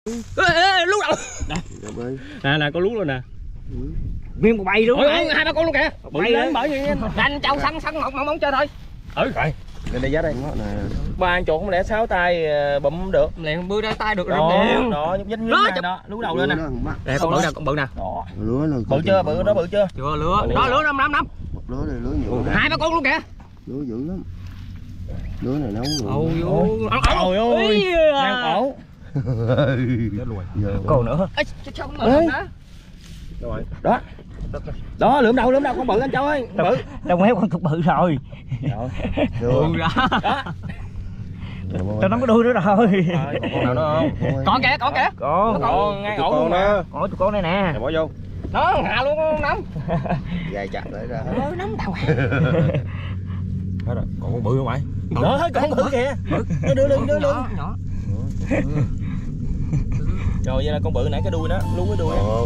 Lú đầu. Nè có lú rồi nè. Nguyên một bầy luôn. Hai ba con luôn kìa. Bầy lên bởi vì Đánh châu săn mong chơi thôi. Rồi. Lên đây giá đây. Ba ăn chuột không lẽ 6 tay bụm được. Lẹ bưa ra tay được rồi. Đó nhúc nhích đó, lú đầu lên nè. Nè con bự nè, con bự nè. Đó. Bự chưa? Bự đó bự chưa? Chưa lứa. Đó lứa 5 Lứa này lứa nhiều. Hai ba con luôn kìa. Lứa dữ lắm. Lứa này nấu rồi. Ôi ôi. Ngang cổ. Còn nữa. Sao không mở đó? Rồi. Đó. Đó lượm đầu con bự anh Châu ơi. Bự. Đâu méo con cực bự rồi. Rồi. Đó. Tao nó có đuôi nữa rồi. Con nào nữa không? Con kìa. Con ngay ổ luôn nè. Ổ tụi con này nè. Bỏ vô. Nó hạ luôn con nắm. Dài chặt lại ra. Nắm tao. Hết rồi. Còn con bự không mày? Đó con bự kìa. Nó đưa lưng nhỏ. Rồi vậy là con bự nãy cái đuôi đó, luôn cái đuôi đó.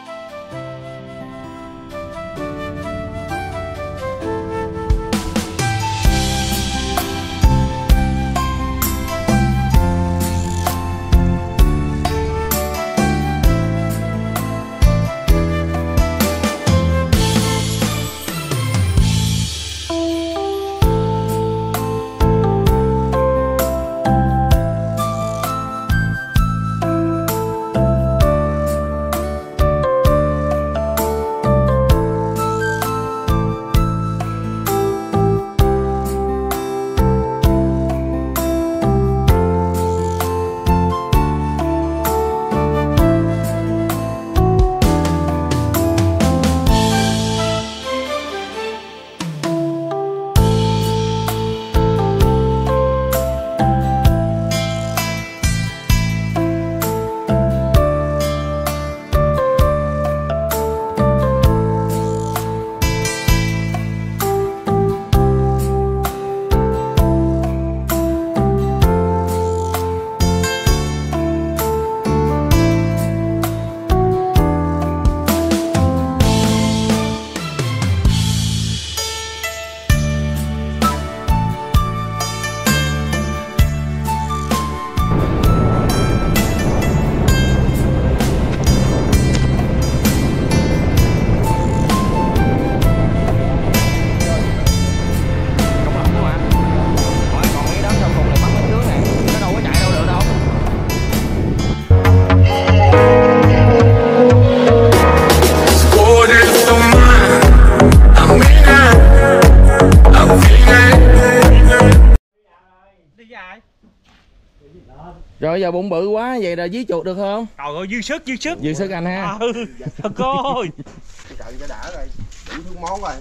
Rồi giờ bụng bự quá vậy là dí chuột được không? Trời ơi dư sức anh ha. Thật ơi. Trận cho đã rồi. Đủ thứ món rồi.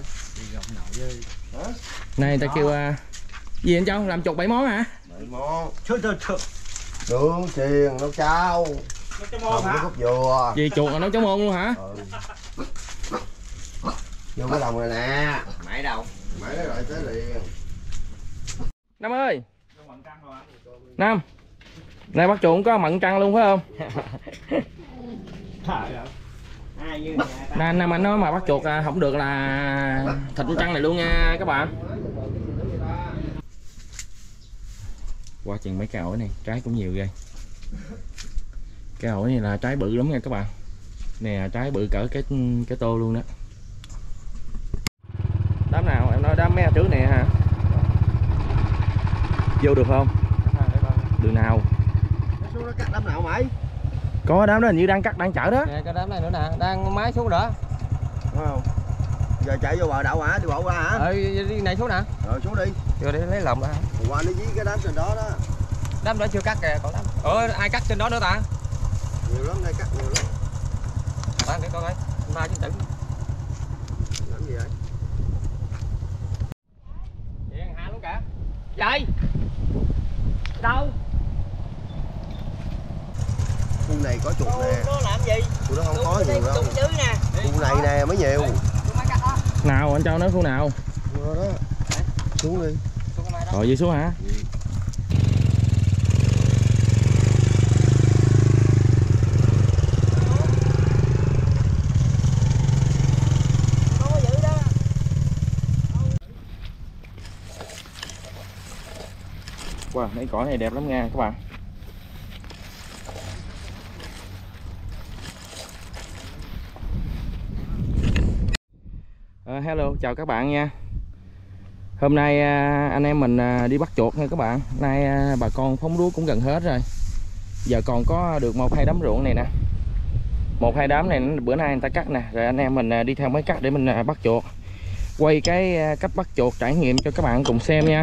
Này ta kêu gì anh Châu làm chục 7 món hả? 7 món. Trời. Nướng xiên, nấu cháo. Nấu hả? Cốt dừa. Gì chuột là nấu cháo môn luôn hả? Vô cái đồng này nè. Mãi đâu? Mãi rồi tới liền. Năm ơi. Năm. Này bắt chuột có mận trăng luôn phải không? Nè Năm anh nói mà bắt chuột không được là thịt trăng này luôn nha các bạn. Qua chừng mấy cái ổi này, trái cũng nhiều ghê. Cái ổi này là trái bự lắm nha các bạn. Nè trái bự cỡ cái tô luôn đó. Đám nào em nói đám mé trước nè hả? Vô được không? Đường nào? Nó cắt đám nào mày? Có đám đó hình như đang cắt đang chở đó. Nè cái đám này nữa nè, đang máy xuống đó. Đúng không? Giờ chạy vô bờ đậu hả? Đi bộ qua hả? Đi này xuống nè. Rồi xuống đi. Vô để lấy lồng ra. Qua nó dí cái đám trên đó đó. Đám đó chưa cắt kìa, còn đám. Ai cắt trên đó nữa ta? Nhiều lắm đây, cắt nhiều lắm. Bạn để coi coi. Mai chứ tử. Làm gì vậy? Vậy ăn hạ luôn cả. Vậy. Đâu? Khu này có chuột nè. Nó làm gì? Khu đó không có nhiều đâu. Khu này nè mới nhiều. Nào anh Châu nói khu nào? Khu đó. Xuống đi. Rồi đi xuống hả? Wow, mấy cỏ này đẹp lắm nha các bạn. Hello, chào các bạn nha. Hôm nay anh em mình đi bắt chuột nha các bạn. Nay bà con phóng lúa cũng gần hết rồi. Giờ còn có được 1-2 đám ruộng này nè. 1-2 đám này bữa nay người ta cắt nè. Rồi anh em mình đi theo máy cắt để mình bắt chuột. Quay cái cách bắt chuột trải nghiệm cho các bạn cùng xem nha.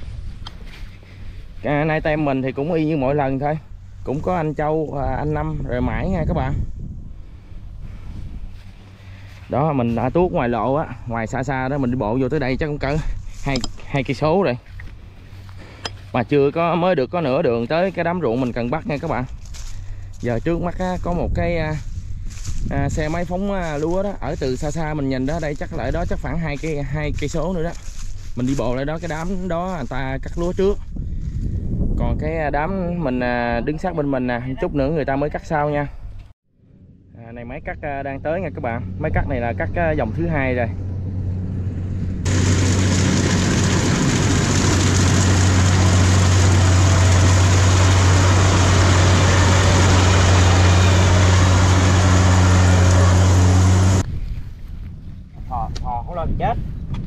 Nay tay mình thì cũng y như mỗi lần thôi. Cũng có anh Châu, anh Năm rồi Mãi nha các bạn. Đó mình đã tuốt ngoài lộ á, ngoài xa đó mình đi bộ vô tới đây chắc cũng cỡ 2 cây số rồi. Mà chưa có, mới được có nửa đường tới cái đám ruộng mình cần bắt nha các bạn. Giờ trước mắt á, có một cái xe máy phóng lúa đó, ở từ xa mình nhìn đó, đây chắc lại đó chắc khoảng 2 cây số nữa đó. Mình đi bộ lại đó, cái đám đó người ta cắt lúa trước. Còn cái đám mình đứng sát bên mình nè, chút nữa người ta mới cắt sau nha. Này máy cắt đang tới nha các bạn. Máy cắt này là cắt dòng thứ 2 rồi. Thò không lên chết.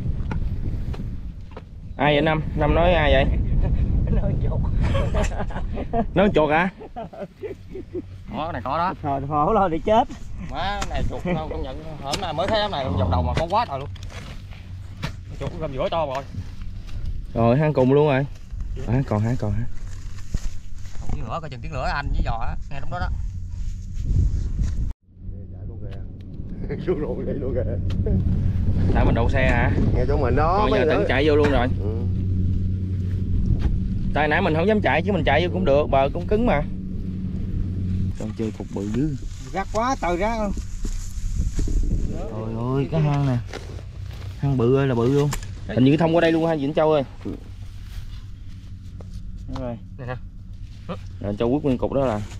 Ai vậy Năm? Năm nói ai vậy? Nói chuột. Nói chuột hả? Đó, cái này có đó. Thò không lên thì chết. Má này chuột đâu công nhận, hôm nay mới thấy đám này vòng đầu mà con quá trời luôn. Chuột gầm giữa to rồi. Rồi hắn cùng luôn rồi. Còn hả? Tiếng lửa coi chừng tiếng lửa anh với giò á, nghe đúng đó đó. Xuống ruộng đi luôn kìa. Tại mình đậu xe hả? Nghe chỗ mình đó. Rồi giờ tỉnh chạy vô luôn rồi. Tại nãy mình không dám chạy chứ mình chạy vô cũng được, bờ cũng cứng mà. Con chơi cục bự dữ. Rác quá trời rác luôn. Trời ơi cái hang nè. Hang bự ơi là bự luôn. Hình như thông qua đây luôn ha Vĩnh Châu ơi. Đúng rồi. Nè nè. Rồi cho quất nguyên cục đó là.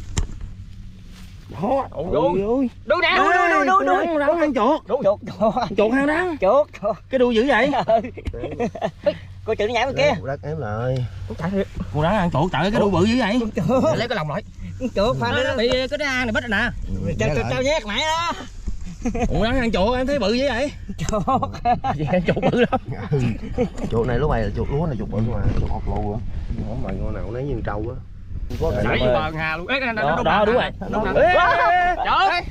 Đó, ôi ơi. Đu nè, đu. Rắn ăn chuột. Chuột hang rắn. Chuột. Cái đuôi dữ vậy? Coi chừng nó nhảy bên kia. Đất ém lại. Con rắn ăn chuột trời cái đuôi bự dữ vậy? Lấy cái lồng lại. Chuột pha nó bị cái hang này bít rồi nè. Cho nhét mẹ đó. Con rắn ăn chuột em thấy bự dữ vậy? Chuột. Gì ăn chuột bự lắm. Chuột này lúc này là chuột lúa này chuột bự mà, chuột hột lù á. Không mày con nào nấy như trâu á. Có nãy bờ hà luôn. Đó đúng rồi. Trời ơi.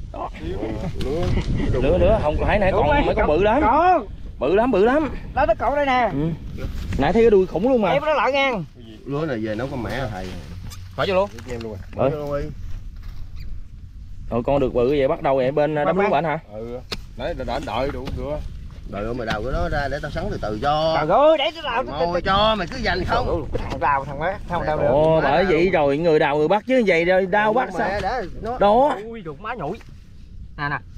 Nữa không phải nãy còn mấy con bự lắm. Bự lắm. Đó nó cậu đây nè. Nãy thấy cái đuôi khủng luôn mà. Em nó lại nha. Lúa này về nấu con mẹ rồi thầy. Phải vô luôn. Cho em luôn rồi. Rồi con được bự vậy bắt đầu vậy bên đám lúa bạn hả? Đấy đợi đủ nữa. Đợi mày đào cái đó ra để tao sắn từ từ cho. Trời ơi, để tao đào. Ngồi cho mày cứ dành không. Thằng đào thằng má, không đào được. Ồ bởi vậy rồi người đào người bắt chứ vậy rồi đau bắt sao? Đó. Ui ruột má nhủi. Nè nè.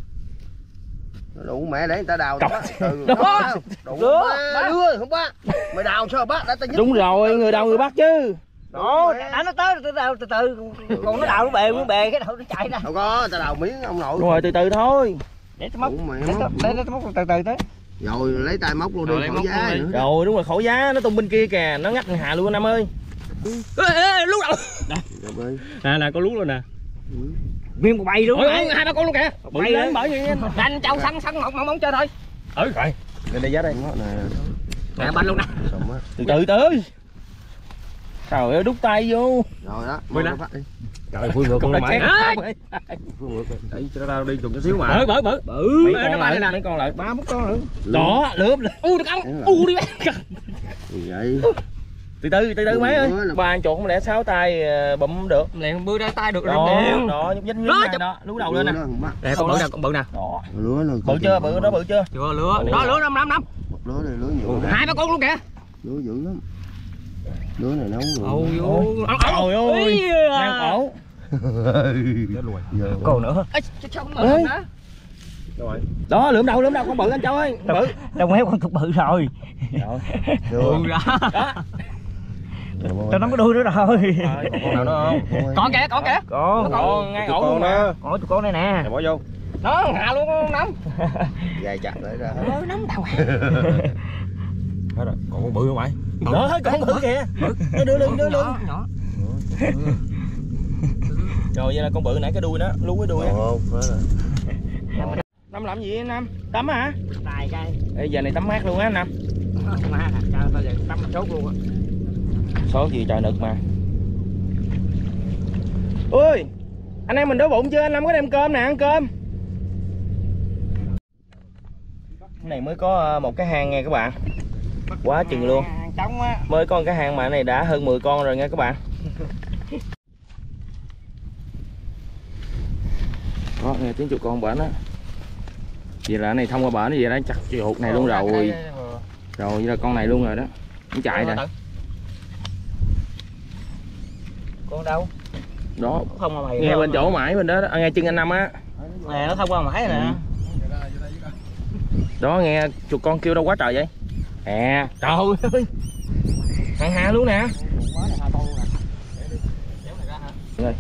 Đủ mẹ để người ta đào đó. Đó. Đủ đưa không bác. Mày đào sao bác đã tao nhích. Đúng rồi, người đào người bắt chứ. Đó, đã nó tới từ từ. Còn nó đào nó bề cái đầu nó chạy ra. Đâu có, tao đào miếng ông nội. Đúng rồi từ từ thôi. Để tao móc. Để tao móc từ từ tới. Rồi lấy tay móc luôn đi, khỏi giá nữa. Rồi đúng rồi khẩu giá nó tung bên kia kìa, nó ngắt hà luôn Năm ơi. Ê lú đầu. Nè con lú rồi nè. Nguyên một bầy luôn. Hai ba con luôn kìa. Bự lên bởi vì đánh châu săn móng chơi thôi. Rồi. Lên đây giá đây. Nè banh luôn nè. Từ từ. Trời ơi đút tay vô. Rồi đó. Mười lăm. Trời phương ngược con mày. Phương ngược. Để cho tao đi chụp chút xíu mà. Bự. Mấy con lại. 3-4 con nữa. Đó, lướm lên. Được không? Đi bé. Gì vậy? Từ từ mấy ơi. Ba ăn chuột không lẽ 6 tay bụm được. Liền bươi ra tay được rồi. Đó, nhúc nhích đó, lú đầu lên nè. Nè con bự nè. Đó. Lứa nữa. Bự chưa? Bự chưa? Chưa lứa. Đó lứa 5. Lứa này lứa nhiều. 2-3 con luôn kìa. Lứa dữ lắm. Lứa này nấu rồi. Trời ơi. Ngang cổ. Còn nữa. Sao không mở nữa? Đó, lượm đầu con bự anh Châu ơi. Bự. Đâu méo con thuộc bự rồi. Rồi. Đó. Tao nắm cái đuôi nữa rồi. Con nào nữa không? Còn kìa. Còn ngay ổ luôn mà. Tụi con đây nè. Bỏ vô. Nó hạ luôn con nắm. Dài chặt lại ra. Nắm tao. Hết rồi, còn con bự không mày? Đó, con bự kìa. Nó đưa lưng. Nhỏ. Rồi vậy là con bự nãy cái đuôi đó, lú cái đuôi á. Tâm làm gì Nam? Tắm hả? Tài cái. Ê, giờ này tắm mát luôn á Nam. Má trời tao giờ tắm sốt luôn á. Số gì trời nực mà. Ui, anh em mình đói bụng chưa? Anh Lâm có đem cơm nè, ăn cơm. Cái này mới có một cái hang nha các bạn. Quá chừng luôn. Trống á. Mới có một cái hang mà này đã hơn 10 con rồi nha các bạn. Đó, nghe tiếng chuột con bển á. Vậy là cái này thông qua bển vậy đó, chắc chuột này luôn rồi. Rồi vậy là con này luôn rồi đó. Nó chạy rồi. Con đâu? Đó. Không mà mày. Nghe bên chỗ mãi bên đó, nghe chân anh Năm á. Nè nó thông qua mãi rồi nè. Đó nghe chuột con kêu đâu quá trời vậy. À, trời ơi. Hàng hà luôn nè. Rồi.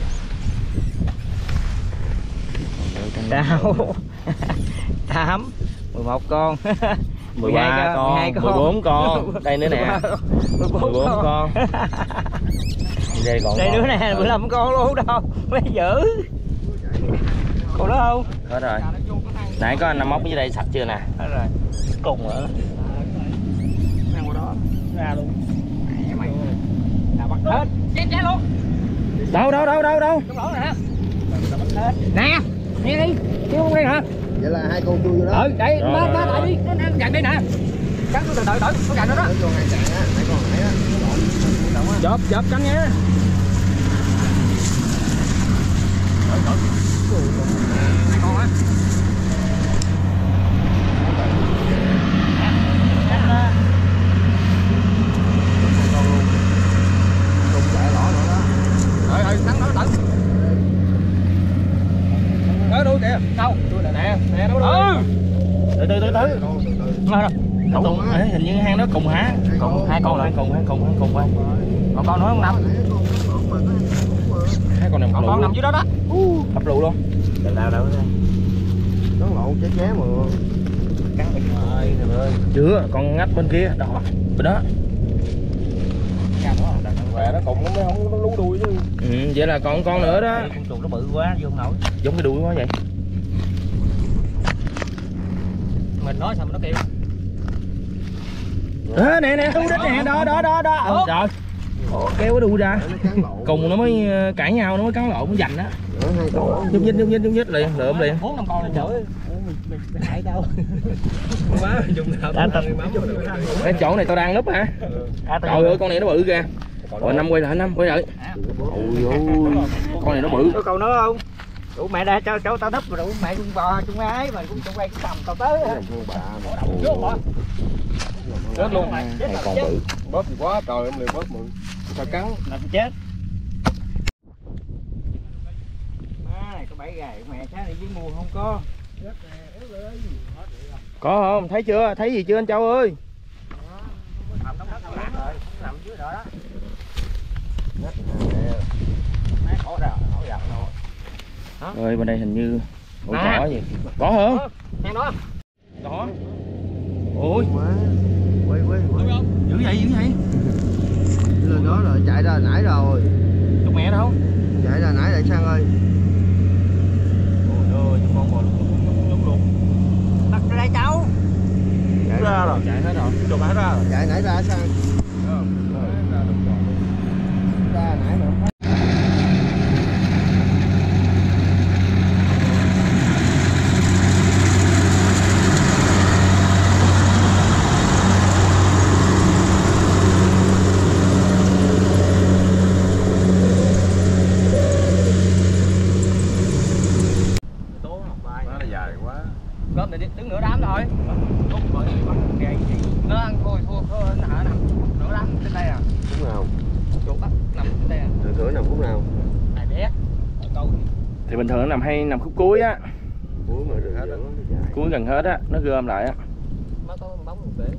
Đâu? 8 11 con 13 con, 12 con, 14 con. Đây nữa nè. 14 con. Đây còn đây con. nữa nè, 15 con luôn đâu. Mới giữ. Còn đó không? Hết rồi. Nãy có anh Năm móc dưới đây sạch chưa nè? Hết rồi. Cùng nữa. Ăn qua đó. Ra luôn. Mẹ mày. Là bắt hết. Chết luôn. Đâu đâu đâu đâu đâu. Trong lỗ nè. Nè, nghe đi. Kêu không đây hả? Vậy là 2 con chui vô đó. Đây, nó lại đi, nó dặn đây nè. Cắn từ từ từ, nó dặn nó đó. Mấy con hai chạy á, mấy con nãy á. Chộp chộp canh nha. Hai con á. Thắng nó tử. Đó đuôi kìa. Đâu? Nè, nè nó đuôi. Từ từ từ từ. Ngon rồi. Cùng, hình như hang đó cùng hả? Cùng hai con lại. Cùng qua. Còn con nữa không Năm? Hai con nằm Còn con nằm dưới đó đó. hấp lụ luôn. Đâu đâu. Nó lộn chế mà. Cắn bị ơi ơi. Chưa, con ngách bên kia, đó. Bên đó. Khỏe nó cùng nó mới không nó lú đuôi chứ. Ừ, vậy là còn con nữa đó. Con chuột nó bự quá, vô không nổi. Giống cái đuôi quá vậy. Mình nói sao mà nó kêu. Nè nè, đu đít nè, đó. Rồi. Kéo cái đuôi ra. Cùng nó mới cãi nhau, nó mới cắn lộn, nó giành á. Nhúc nhích liền, lượm liền. 4-5 con lên trời. Mày hại đâu. Quá dùng nào. Cái chỗ này tao đang núp hả? Trời ơi, con này nó bự kìa. Rồi Năm quay lại. Ôi ôi. Con này nó bự. Có câu nữa không? Ủa mẹ đã cho cháu tao núp rồi, ủa mẹ cũng bò chung ái mà cũng chung quay cũng tầm tao tới á. Chết luôn. Hai con bự. Bóp gì quá trời em liền bóp mượn. Sao cắn Làm chết. Này có 7 gà mẹ sáng này với mua không có. Có không? Thấy chưa? Thấy gì chưa anh Châu ơi? Nằm dưới đó đó. Rồi bên đây hình như ủa có gì? Có hả? Hang đó. Có. Ôi, quay dữ vậy. lên đó rồi chạy ra nãy rồi. Chục mẹ đâu? Chạy ra nãy lại Sang ơi. Ôi ơi, con bò luôn. Bắt ra đây cháu. Chạy ra rồi. Chạy hết rồi. Chục hết ra. Chạy nãy ra Sang. Ra nãy nữa. Cơm này đứng nửa đám thôi. Nó ăn thôi nó nằm nửa đám trên đây à. Phút nào? Chuột á nằm trên đây à. Thường thường nằm phút nào? Này bé. Câu Thì bình thường nó nằm hay nằm khúc cuối á. Cuối mà được hết đó. Cuối gần hết á, nó gom lại á. nó có bóng một bể.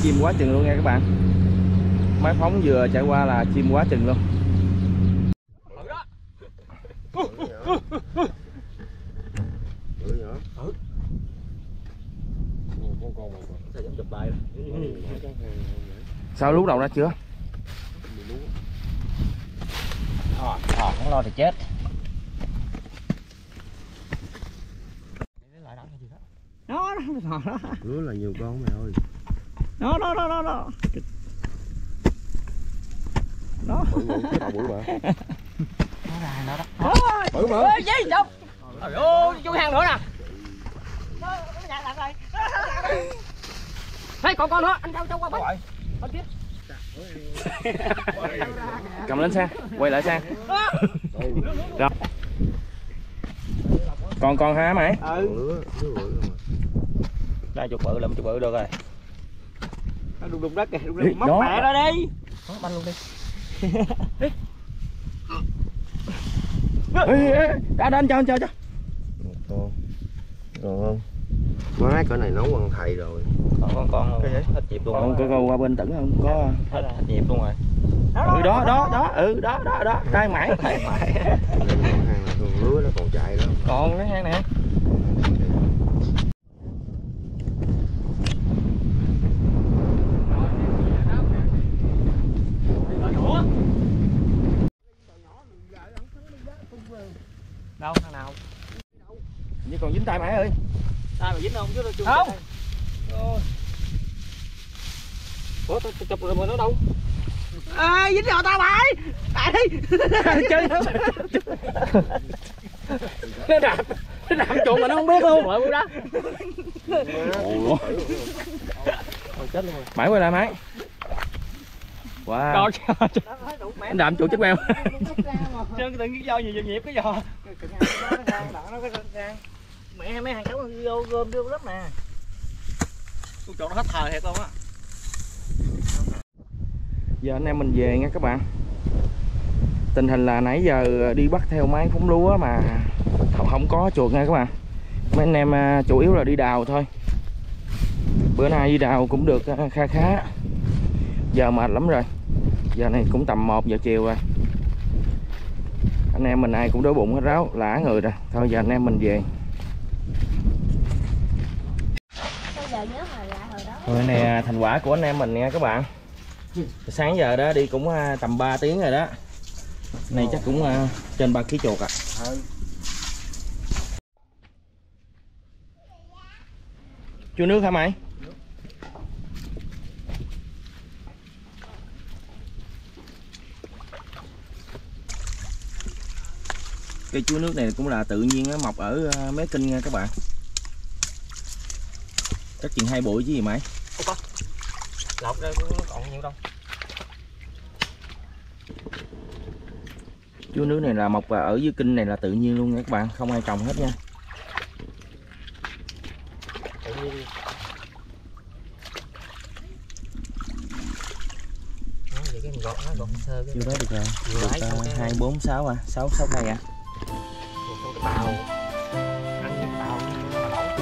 chim quá chừng luôn nha các bạn. Máy phóng vừa chạy qua là chim quá chừng luôn. Sao lúc đầu ra chưa? Không lo thì chết. Nó Lúa là nhiều con mày ơi. nó Cái đầu bự mà. nó ra nó đó. Bự mà. Ê, gì đâu. Trời ơi, chú hang nữa nè. Hey, con nữa, anh châu qua bắt. Bên kia. Cầm lên sang, quay lại sang. Rồi. Còn hả mày? Lúa bự mà. Đây chục bự làm chục bự được rồi. Nó đụng đất kìa, đụng móc đó. mẹ ra đi. Đó, banh luôn đi. Ê, đã anh cho. Con. Còn không? Má cái này nấu bằng thầy rồi. Còn con luôn. Hết nhịp luôn. Còn có qua bên Tửng không? Có. Hết nhịp luôn rồi. Đó, trai mãi. Lúa nó còn chạy đó. Còn cái hang nè. Đâu thằng nào? Như còn dính tay mày ơi. Tay mà dính không chứ chưa. Không. Ủa tao chụp rồi mà nó đâu? Ê, dính vào tao mày. Tại đi. Chơi. Nó đạp chuột mà nó không biết luôn. Rồi đó. Chết luôn rồi. Mãi quay lại mãi. Wow. Anh đạp chuột chết queo. Chứ tự nhiên do nhiều nhịp cái giò. Mẹ mấy hàng cháu vô gom vô lắm nè. Con chuột nó hết thời thiệt luôn á. Giờ anh em mình về nha các bạn. Tình hình là nãy giờ đi bắt theo máy phóng lúa mà không có chuột nha các bạn. Mấy anh em chủ yếu là đi đào thôi. Bữa nay đi đào cũng được khá. Giờ mệt lắm rồi. Giờ này cũng tầm 1 giờ chiều rồi. Anh em mình ai cũng đói bụng hết ráo, lả người rồi. Thôi giờ anh em mình về. Rồi nè, thành quả của anh em mình nha các bạn. Sáng giờ đó đi cũng tầm 3 tiếng rồi đó. Này chắc cũng trên 3 kg chuột à. Chưa nước hả mày? Cây chuối nước này cũng là tự nhiên mọc ở Mé Kinh nha các bạn. Chắc chừng 2 bụi chứ gì mày. Lọc đây nó còn nhiều đâu. Chuối nước này là mọc ở dưới Kinh này là tự nhiên luôn nha các bạn, không ai trồng hết nha. Tự nhiên. Đó, vậy cái gọt nó gọt sơ cái. Chưa đó được rồi. Được 2, 4, 6 à, 6 cây à. Bào. Ăn cái bào nó là nóng.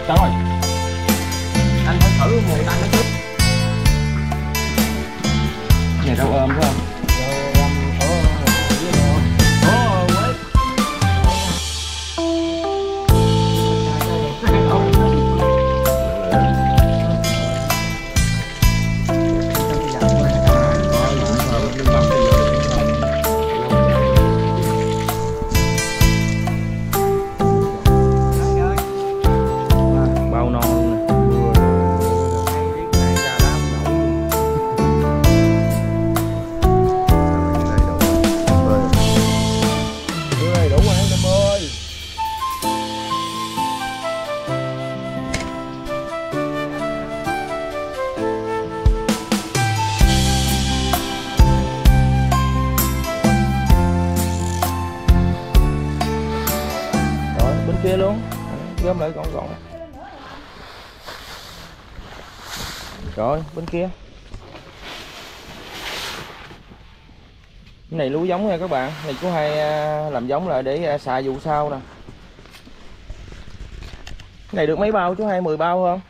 Trời ơi, anh phải thử một tay nó trước. Này rau ôm phải không? Bao non luôn nè. Đủ rồi anh em ơi. Rồi bên kia luôn, gom lại gọn gọn. Rồi bên kia. Cái này lúa giống nha các bạn, này chú hay làm giống lại để xài vụ sau nè. Cái này được mấy bao chú hay, 10 bao không?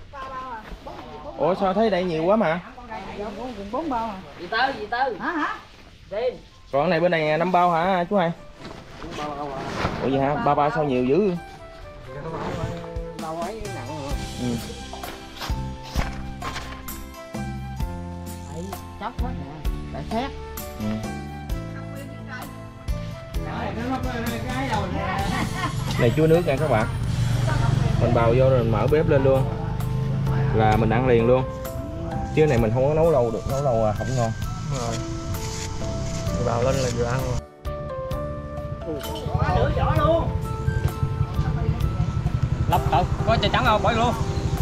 Ủa sao thấy đây nhiều quá mà? 4 bao à? Gì tư? Hả? Tìm. Còn cái này bên này 5 bao hả chú hay? Ủa gì hả? 3 bao sao nhiều dữ? Bao ấy nặng rồi. Ừ. Đấy, chóc quá nè. Để xét. Ừ. Này chua nước nha các bạn. Mình bào vô rồi mình mở bếp lên luôn là mình ăn liền luôn, chứ này mình không có nấu lâu được, nấu lâu không ngon. Rồi. Bào lên là vừa ăn rồi. Lửa vỏ luôn. Lóc tự, có chai trắng không? Bỏ luôn.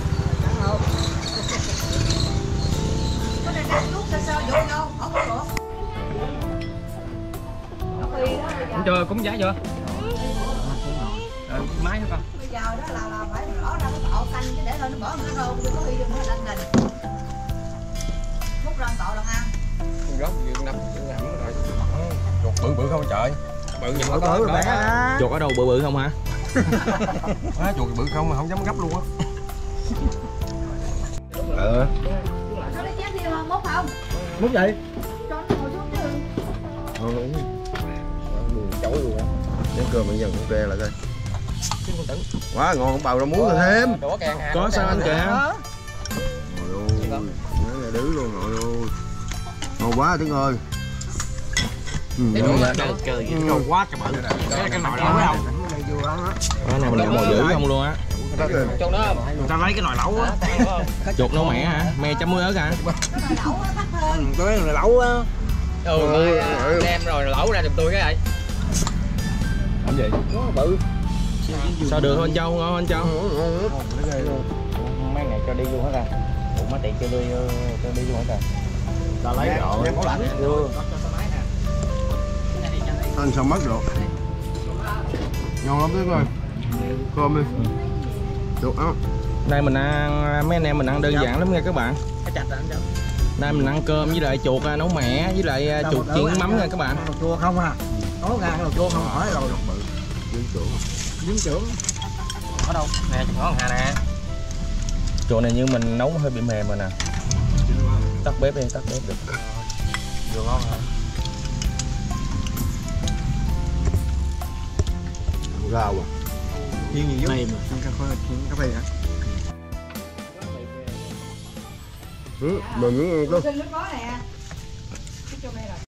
Cũng chưa, cũng giá chưa? Rồi, máy nữa con. Bây giờ đó là phải bỏ ra cái tộ canh chứ để thôi nó bỏ nữa đâu, đừng có khi đừng có đành đình. Múc ra tộ là ăn. Gốc gì năm rồi. Chuột bự bự không trời. Bự gì mà có bé đó. Chuột ở đâu bự bự không hả? Quá chuột bự không mà không dám gấp luôn á. Sao lấy chén riêng không? Múc không? Múc vậy? Cho nó ngồi xuống chứ. Ngon luôn. Chổi luôn á. Chén cơm bây giờ cũng tre lại coi. Quá ngon, không bào ra muối rồi thêm. Có sao anh kìa. Trời ơi, nó là đứ luôn nội ơi. Ngon quá Tuấn ơi. Ngon quá trời bự. Cái nồi lẩu không? Cái này mình làm mồi dữ không luôn á. Chuột đó. Người ta lấy cái nồi lẩu á. Chuột nấu mẻ hả? Me chấm muối ớt hả? Cái nồi lẩu á, tắt hơn. Có cái nồi lẩu á. Đem rồi lẩu ra giùm tôi cái này. Làm gì? Bự. Sao được anh Châu, ngon anh Châu? Mấy này cho đi luôn hết à. Ủa mấy tiện cho đi luôn hết à. Ta lấy rồi. Ăn sao mất rồi. Ngon lắm Tuấn ơi. Cơm đi. Được á. Nay mình ăn, mấy anh em mình ăn đơn giản lắm nha các bạn. Cái chạch anh đâu. Nay mình ăn cơm với lại chuột nấu mẻ với lại chuột chiên mắm nha các bạn. Đồ chua không à. Có gà đồ chua không hỏi rồi. Dính trưởng. Ở đâu? Nè, có Hà nè. Chuột này như mình nấu hơi bị mềm rồi nè. Tắt bếp đi, tắt bếp được. Vừa ngon hả? Rau à. Chiên gì giúp? Mềm mà, cà phê hả? Mềm nữa cơ. Sinh nó có nè. Cái chỗ này là